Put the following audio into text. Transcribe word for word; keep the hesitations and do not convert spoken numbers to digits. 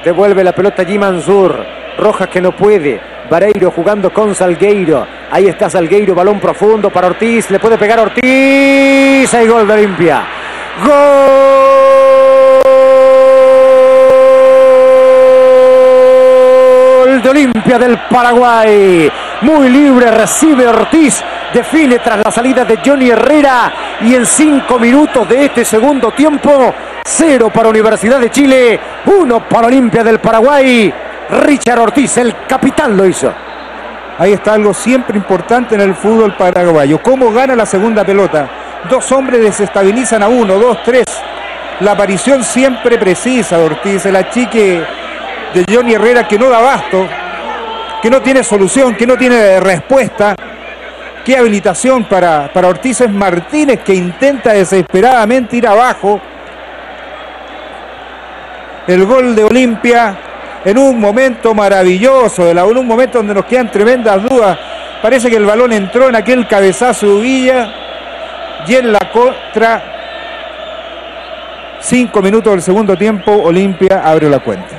Devuelve la pelota allí Mansur. Rojas que no puede. Vareiro jugando con Salgueiro. Ahí está Salgueiro, balón profundo para Ortiz. Le puede pegar Ortiz. Hay gol de Olimpia. Gol de Olimpia del Paraguay. Muy libre, recibe Ortiz. Define tras la salida de Johnny Herrera. Y en cinco minutos de este segundo tiempo, cero para Universidad de Chile, uno para Olimpia del Paraguay. Richard Ortiz, el capitán, lo hizo. Ahí está algo siempre importante en el fútbol paraguayo. ¿Cómo gana la segunda pelota? Dos hombres desestabilizan a uno, dos, tres. La aparición siempre precisa de Ortiz, el achique de Johnny Herrera que no da abasto, que no tiene solución, que no tiene respuesta. Qué habilitación para, para Ortiz. Es Martínez que intenta desesperadamente ir abajo. El gol de Olimpia en un momento maravilloso, en un momento donde nos quedan tremendas dudas. Parece que el balón entró en aquel cabezazo de Villa y en la contra. Cinco minutos del segundo tiempo, Olimpia abre la cuenta.